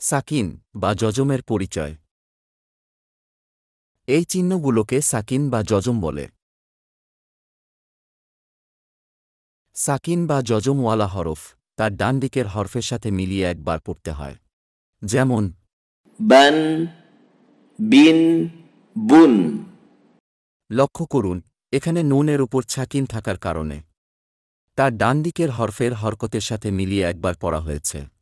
সাকিন বা যজমের পরিচয়। এই চিহ্নগুলোকে সাকিন বা যজম বলে। সাকিন বা যজমওয়ালা হরফ তার ডান দিকের হরফের সাথে মিলিয়ে একবার পড়তে হয়। যেমন বান, বিন, বুন। লক্ষ্য করুন, এখানে নুনের উপর সাকিন থাকার কারণে তার ডান দিকের হরফের হরকতের সাথে মিলিয়ে একবার পড়া হয়েছে।